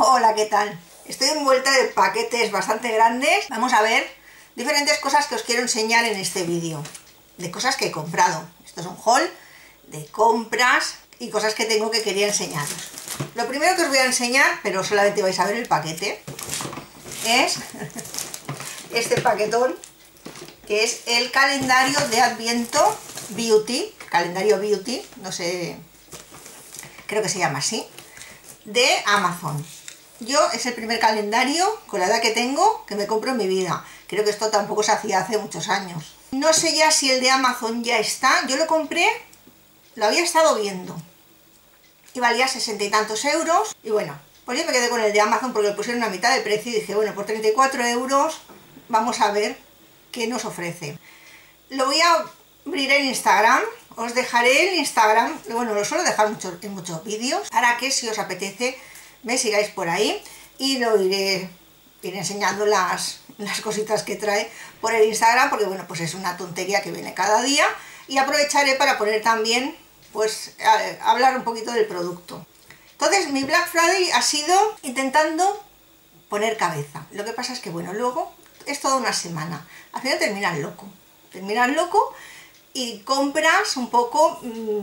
Hola, ¿qué tal? Estoy envuelta de paquetes bastante grandes. Vamos a ver diferentes cosas que os quiero enseñar en este vídeo. De cosas que he comprado. Esto es un haul de compras y cosas que tengo que quería enseñaros. Lo primero que os voy a enseñar, pero solamente vais a ver el paquete, es este paquetón, que es el calendario de Adviento Beauty, calendario Beauty, no sé, creo que se llama así, de Amazon. Yo es el primer calendario, con la edad que tengo, que me compro en mi vida. Creo que esto tampoco se hacía hace muchos años. No sé ya si el de Amazon ya está. Yo lo compré, lo había estado viendo. Y valía 60 y tantos euros. Y bueno, pues yo me quedé con el de Amazon porque lo pusieron a mitad de precio. Y dije, bueno, por 34 euros vamos a ver qué nos ofrece. Lo voy a abrir en Instagram. Os dejaré el Instagram. Bueno, lo suelo dejar en muchos vídeos. Para que si os apetece me sigáis por ahí y lo iré enseñando las cositas que trae por el Instagram, porque bueno, pues es una tontería que viene cada día, y aprovecharé para poner también, pues, hablar un poquito del producto. Entonces mi Black Friday ha sido intentando poner cabeza. Lo que pasa es que bueno, luego es toda una semana. Al final terminas loco y compras un poco,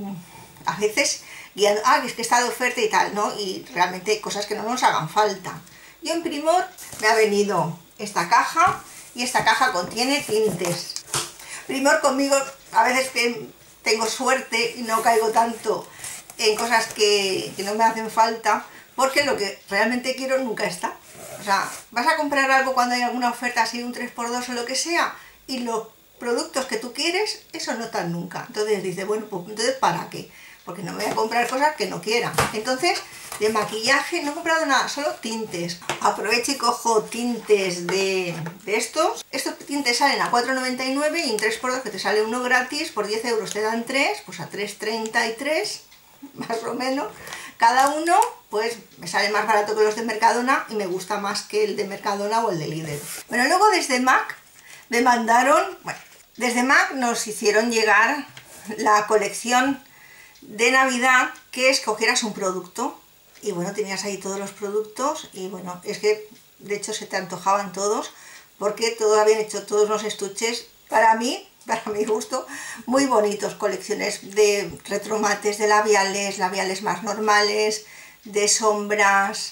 a veces guiando, es que está de oferta y tal, ¿no? Y realmente hay cosas que no nos hagan falta. Yo en Primor me ha venido esta caja, y esta caja contiene tintes. Primor conmigo, a veces que tengo suerte y no caigo tanto en cosas que no me hacen falta, porque lo que realmente quiero nunca está. O sea, vas a comprar algo cuando hay alguna oferta así, un 3x2 o lo que sea, y los productos que tú quieres, eso no están nunca. Entonces dices, bueno, pues entonces ¿para qué? Porque no me voy a comprar cosas que no quiera. Entonces, de maquillaje no he comprado nada, solo tintes. Aprovecho y cojo tintes de estos. Estos tintes salen a 4,99 y en 3x2 que te sale uno gratis, por 10 euros te dan 3, pues a 3,33 más o menos. Cada uno, pues me sale más barato que los de Mercadona y me gusta más que el de Mercadona o el de Lidl. Bueno, luego desde MAC me mandaron, bueno, desde MAC nos hicieron llegar la colección de Navidad, que escogieras un producto, y bueno, tenías ahí todos los productos, y bueno, es que de hecho se te antojaban todos, porque todos habían hecho todos unos estuches, para mi gusto, muy bonitos. Colecciones de retromates, de labiales más normales, de sombras,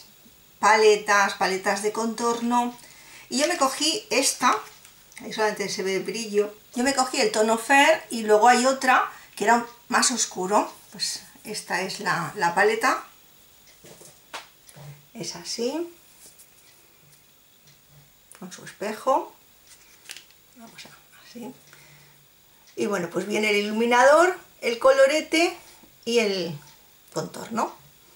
paletas de contorno, y yo me cogí esta, ahí solamente se ve brillo. Yo me cogí el tono Fair, y luego hay otra que era más oscuro. Pues esta es la paleta, es así, con su espejo, vamos así, y bueno, pues viene el iluminador, el colorete y el contorno.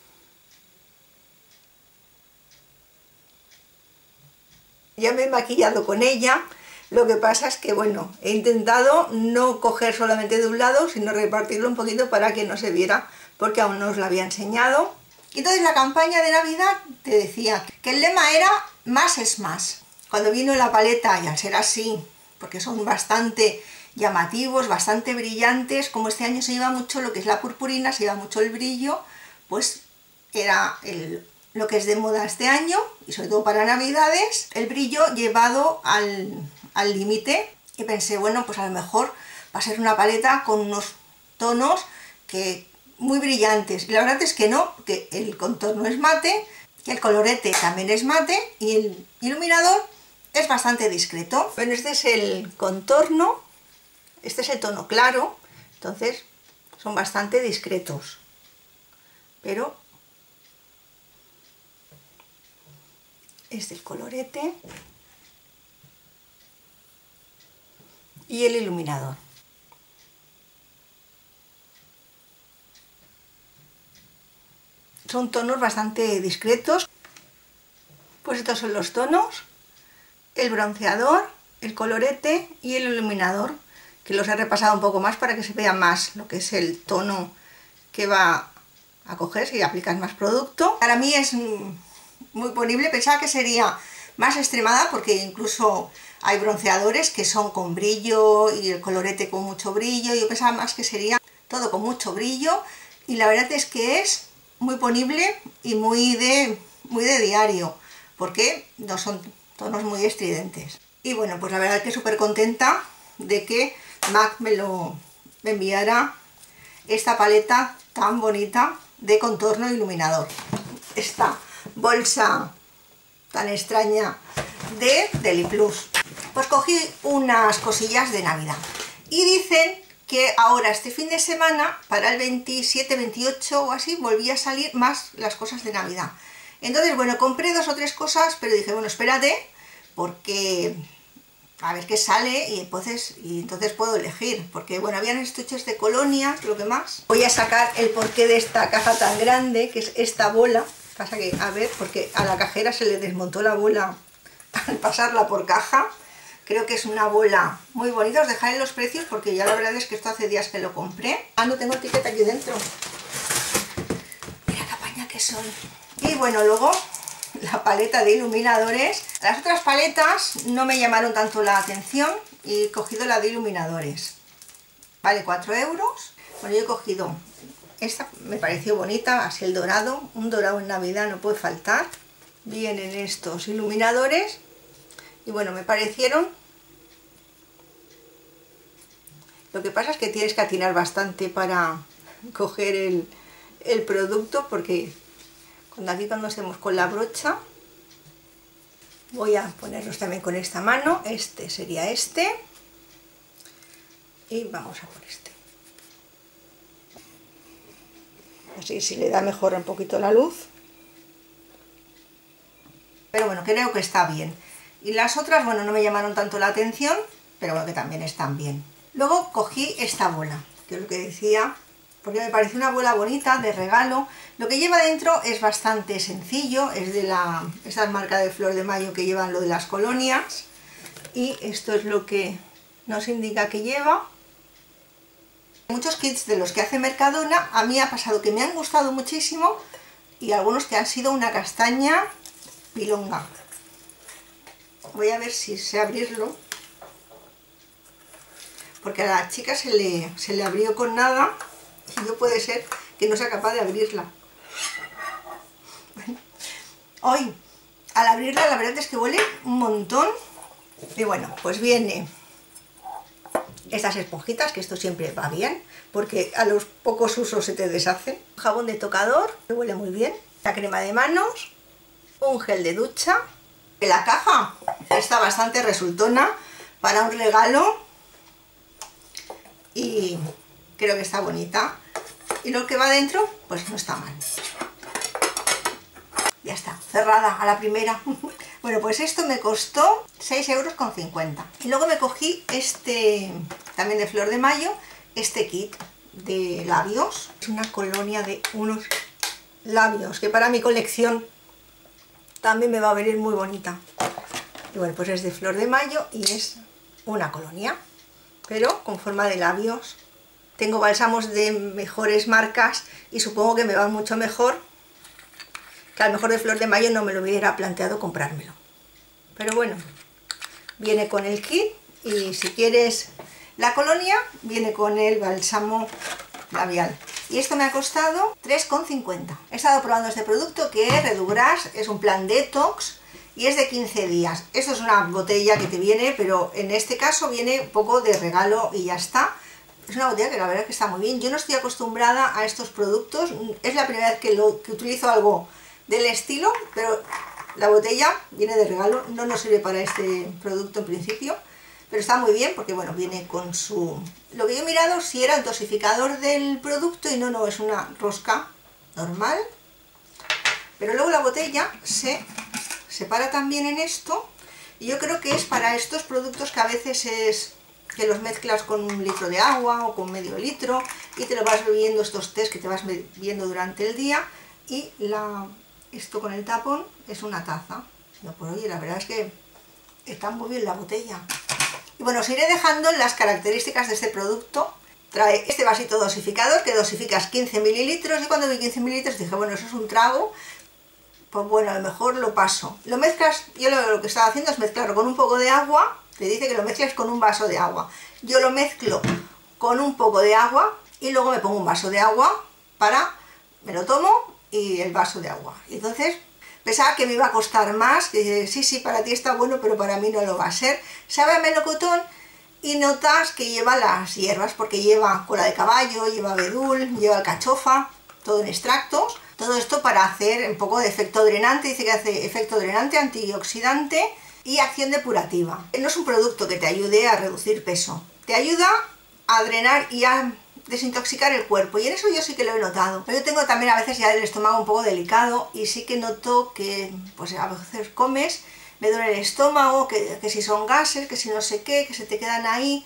Ya me he maquillado con ella. Lo que pasa es que, bueno, he intentado no coger solamente de un lado, sino repartirlo un poquito para que no se viera, porque aún no os la había enseñado. Y entonces la campaña de Navidad te decía que el lema era más es más. Cuando vino la paleta, y al ser así, porque son bastante llamativos, bastante brillantes, como este año se lleva mucho lo que es la purpurina, se lleva mucho el brillo, pues era lo que es de moda este año, y sobre todo para Navidades, el brillo llevado al límite. Y pensé, bueno, pues a lo mejor va a ser una paleta con unos tonos que muy brillantes, y la verdad es que no, que el contorno es mate, que el colorete también es mate, y el iluminador es bastante discreto. Bueno, este es el contorno, este es el tono claro, entonces son bastante discretos, pero este es el colorete y el iluminador. Son tonos bastante discretos. Pues estos son los tonos, el bronceador, el colorete y el iluminador, que los he repasado un poco más para que se vea más lo que es el tono que va a coger si aplicas más producto. Para mí es muy ponible. Pensaba que sería más extremada, porque incluso hay bronceadores que son con brillo y el colorete con mucho brillo. Yo pensaba más que sería todo con mucho brillo, y la verdad es que es muy ponible y muy de muy de diario, porque no son tonos muy estridentes. Y bueno, pues la verdad es que súper contenta de que MAC me enviara esta paleta tan bonita de contorno iluminador. Esta bolsa tan extraña de Deli Plus. Pues cogí unas cosillas de Navidad y dicen que ahora este fin de semana, para el 27, 28 o así, volví a salir más las cosas de Navidad. Entonces, bueno, compré 2 o 3 cosas, pero dije, bueno, espérate, porque a ver qué sale y entonces puedo elegir, porque bueno, habían estuches de colonia, lo que más. Voy a sacar el porqué de esta caja tan grande, que es esta bola. Pasa que, a ver, porque a la cajera se le desmontó la bola al pasarla por caja. Creo que es una bola muy bonita. Os dejaré los precios porque ya la verdad es que esto hace días que lo compré. Ah, no tengo etiqueta aquí dentro. Mira qué apaña que son. Y bueno, luego la paleta de iluminadores. Las otras paletas no me llamaron tanto la atención y he cogido la de iluminadores. Vale 4 euros. Bueno, yo he cogido esta, me pareció bonita, así el dorado. Un dorado en Navidad no puede faltar. Vienen estos iluminadores y bueno, me parecieron. Lo que pasa es que tienes que atinar bastante para coger el producto, porque cuando hacemos con la brocha, voy a ponerlos también con esta mano. Este sería este y vamos a por este. Así si le da mejor un poquito la luz. Pero bueno, creo que está bien. Y las otras, bueno, no me llamaron tanto la atención, pero bueno, que también están bien. Luego cogí esta bola, que es lo que decía, porque me pareció una bola bonita, de regalo. Lo que lleva dentro es bastante sencillo, es de esa marca de Flor de Mayo que llevan lo de las colonias. Y esto es lo que nos indica que lleva. Muchos kits de los que hace Mercadona, a mí ha pasado que me han gustado muchísimo y algunos que han sido una castaña pilonga. Voy a ver si sé abrirlo, porque a la chica se le abrió con nada y no puede ser que no sea capaz de abrirla. Hoy, al abrirla, la verdad es que huele un montón. Y bueno, pues viene estas esponjitas, que esto siempre va bien, porque a los pocos usos se te deshace. Jabón de tocador, que huele muy bien. La crema de manos, un gel de ducha. La caja está bastante resultona para un regalo y creo que está bonita. Y lo que va dentro, pues no está mal. Ya está, cerrada a la primera. Bueno, pues esto me costó 6,50 €. Y luego me cogí este, también de Flor de Mayo, este kit de labios. Es una colonia de unos labios que para mi colección también me va a venir muy bonita. Y bueno, pues es de Flor de Mayo y es una colonia, pero con forma de labios. Tengo bálsamos de mejores marcas y supongo que me van mucho mejor, que a lo mejor de Flor de Mayo no me lo hubiera planteado comprármelo. Pero bueno, viene con el kit y si quieres la colonia, viene con el bálsamo labial. Y esto me ha costado 3,50 €. He estado probando este producto que es Redugras, es un plan detox y es de 15 días. Esto es una botella que te viene, pero en este caso viene un poco de regalo y ya está. Es una botella que la verdad que está muy bien. Yo no estoy acostumbrada a estos productos, es la primera vez que utilizo algo del estilo, pero la botella viene de regalo, no nos sirve para este producto en principio. Pero está muy bien porque bueno, viene con su... Lo que yo he mirado si era el dosificador del producto y no, es una rosca normal. Pero luego la botella se separa también en esto y yo creo que es para estos productos que a veces es que los mezclas con 1 litro de agua o con medio litro y te lo vas bebiendo, estos tés que te vas bebiendo durante el día. Y esto con el tapón es una taza. No, pues oye, la verdad es que está muy bien la botella. Y bueno, os iré dejando las características de este producto. Trae este vasito dosificador que dosificas 15 mililitros y cuando vi 15 mililitros dije, bueno, eso es un trago, pues bueno, a lo mejor lo paso. Lo mezclas, yo lo que estaba haciendo es mezclarlo con un poco de agua, te dice que lo mezcles con un vaso de agua. Yo lo mezclo con un poco de agua y luego me pongo un vaso de agua me lo tomo y el vaso de agua. Y entonces, Pensaba que me iba a costar más, que sí, para ti está bueno, pero para mí no lo va a ser. Sabe a melocotón y notas que lleva las hierbas, porque lleva cola de caballo, lleva abedul, lleva alcachofa, todo en extractos. Todo esto para hacer un poco de efecto drenante, dice que hace efecto drenante, antioxidante y acción depurativa. No es un producto que te ayude a reducir peso, te ayuda a drenar y a desintoxicar el cuerpo, y en eso yo sí que lo he notado. Yo tengo también a veces ya el estómago un poco delicado y sí que noto que pues a veces comes, me duele el estómago, que si son gases, que si no sé qué, que se te quedan ahí,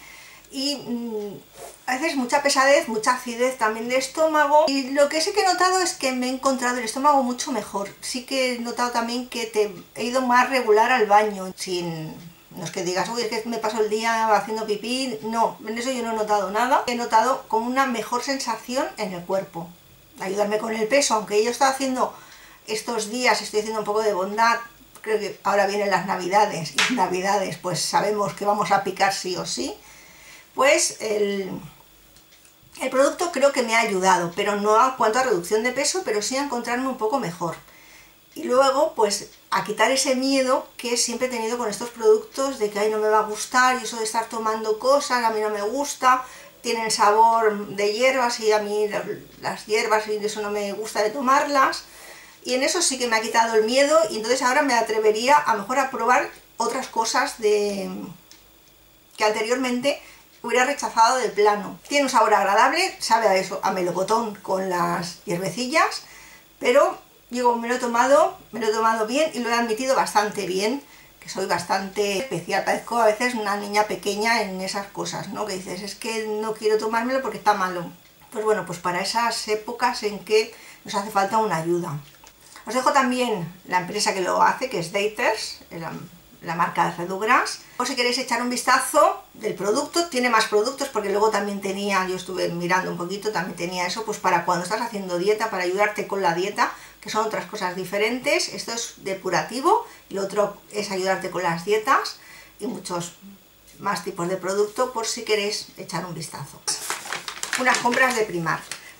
y a veces mucha pesadez, mucha acidez también de estómago. Y lo que sí que he notado es que me he encontrado el estómago mucho mejor. Sí que he notado también que he ido más regular al baño, no es que digas, uy, es que me paso el día haciendo pipí. No, en eso yo no he notado nada. He notado como una mejor sensación en el cuerpo. Ayudarme con el peso, aunque yo estaba haciendo estos días, estoy haciendo un poco de bondad. Creo que ahora vienen las navidades, y en navidades pues sabemos que vamos a picar sí o sí. Pues el producto creo que me ha ayudado, pero no en cuanto a reducción de peso, pero sí a encontrarme un poco mejor. Y luego, pues, a quitar ese miedo que siempre he tenido con estos productos de que ay, no me va a gustar, y eso de estar tomando cosas, a mí no me gusta, tienen sabor de hierbas y a mí las hierbas y eso no me gusta de tomarlas. Y en eso sí que me ha quitado el miedo, y entonces ahora me atrevería a mejor a probar otras cosas que anteriormente hubiera rechazado de plano. Tiene un sabor agradable, sabe a eso, a melocotón con las hierbecillas, pero digo, me lo he tomado bien y lo he admitido bastante bien, que soy bastante especial, parezco a veces una niña pequeña en esas cosas, ¿no? Que dices, es que no quiero tomármelo porque está malo. Pues bueno, pues para esas épocas en que nos hace falta una ayuda. Os dejo también la empresa que lo hace, que es Daters, la marca de Redugras. O si queréis echar un vistazo del producto, tiene más productos porque luego también tenía, yo estuve mirando un poquito, también tenía eso, pues para cuando estás haciendo dieta, para ayudarte con la dieta, que son otras cosas diferentes. Esto es depurativo y lo otro es ayudarte con las dietas, y muchos más tipos de producto por si queréis echar un vistazo. Unas compras de Primark.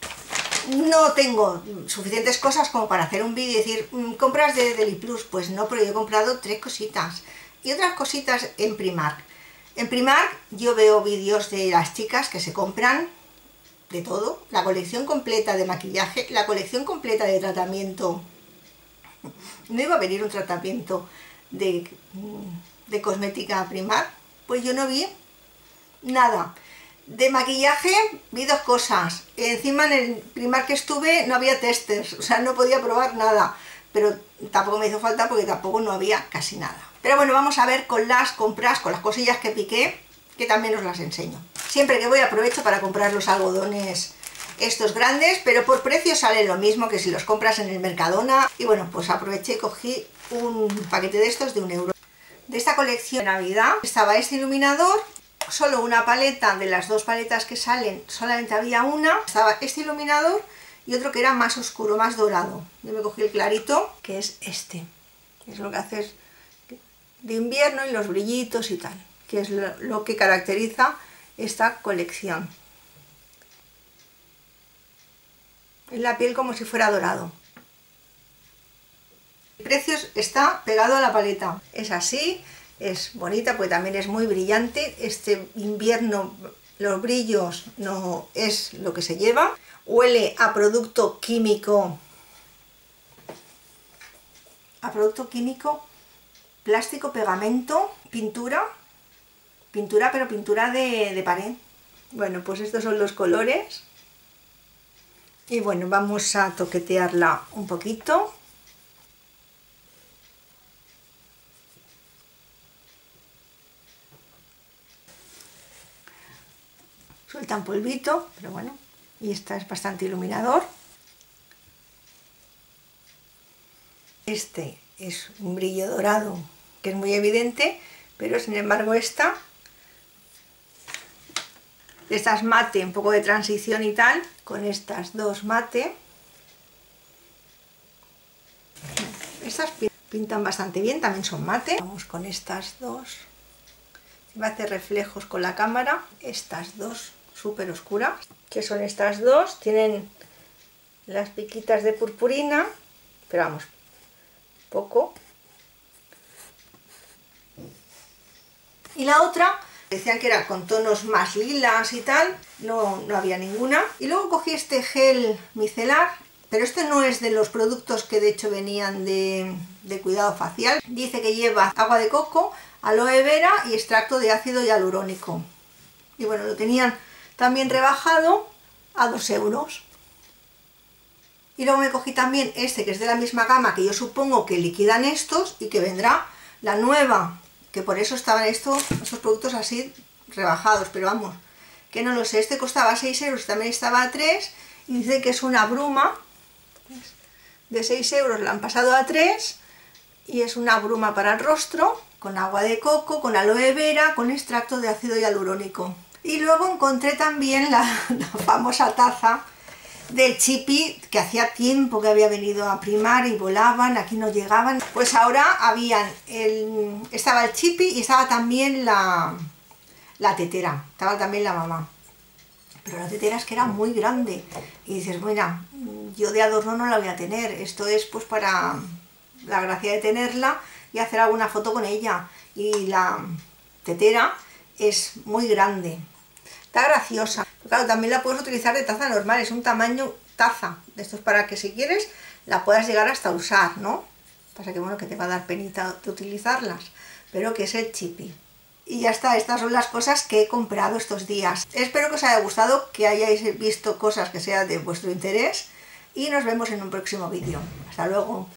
No tengo suficientes cosas como para hacer un vídeo y decir, compras de Deliplus, pues no, pero yo he comprado 3 cositas. Y otras cositas en Primark. En Primark yo veo vídeos de las chicas que se compran de todo, la colección completa de maquillaje, la colección completa de tratamiento. No iba a venir un tratamiento de cosmética a Primark, pues yo no vi nada. De maquillaje vi 2 cosas. Encima en el Primark que estuve no había testers, o sea, no podía probar nada. Pero tampoco me hizo falta porque tampoco no había casi nada. Pero bueno, vamos a ver con las compras, con las cosillas que piqué, que también os las enseño. Siempre que voy aprovecho para comprar los algodones estos grandes, pero por precio sale lo mismo que si los compras en el Mercadona. Y bueno, pues aproveché y cogí un paquete de estos de 1 euro. De esta colección de Navidad estaba este iluminador. Solo una paleta, de las 2 paletas que salen, solamente había una. Estaba este iluminador y otro que era más oscuro, más dorado. Yo me cogí el clarito, que es este. Es lo que hace de invierno y los brillitos y tal, que es lo que caracteriza esta colección. Es la piel como si fuera dorado. El precio está pegado a la paleta. Es así. Es bonita porque también es muy brillante. Este invierno los brillos no es lo que se lleva. Huele a producto químico. A producto químico, plástico, pegamento, pintura. Pintura, pero pintura de pared. Bueno, pues estos son los colores. Y bueno, vamos a toquetearla un poquito. Suelta un polvito, pero bueno, y esta es bastante iluminador. Este es un brillo dorado que es muy evidente, pero sin embargo esta es mate, un poco de transición y tal, con estas 2 mate. Estas pintan bastante bien, también son mate. Vamos con estas 2. Va a hacer reflejos con la cámara. Estas 2 súper oscuras, que son estas 2, tienen las piquitas de purpurina, pero vamos, poco. Y la otra, decían que era con tonos más lilas y tal, no había ninguna. Y luego cogí este gel micelar, pero este no es de los productos que de hecho venían de cuidado facial. Dice que lleva agua de coco, aloe vera y extracto de ácido hialurónico. Y bueno, lo tenían también rebajado a 2 euros. Y luego me cogí también este, que es de la misma gama, que yo supongo que liquidan estos y que vendrá la nueva, que por eso estaban estos productos así rebajados, pero vamos, que no lo sé. Este costaba 6 euros y también estaba a 3, y dice que es una bruma, de 6 euros la han pasado a 3, y es una bruma para el rostro, con agua de coco, con aloe vera, con extracto de ácido hialurónico. Y luego encontré también la famosa taza del Chippy, que hacía tiempo que había venido a Primar y volaban, aquí no llegaban. Pues ahora estaba el Chippy y estaba también la tetera, estaba también la mamá. Pero la tetera es que era muy grande y dices, mira, yo de adorno no la voy a tener, esto es pues para la gracia de tenerla y hacer alguna foto con ella. Y la tetera es muy grande, está graciosa. Pero claro, también la puedes utilizar de taza normal, es un tamaño taza, de estos para que si quieres la puedas llegar hasta usar, ¿no? Pasa que bueno, que te va a dar penita de utilizarlas, pero que es el Chippy. Y ya está, estas son las cosas que he comprado estos días. Espero que os haya gustado, que hayáis visto cosas que sean de vuestro interés y nos vemos en un próximo vídeo. Hasta luego.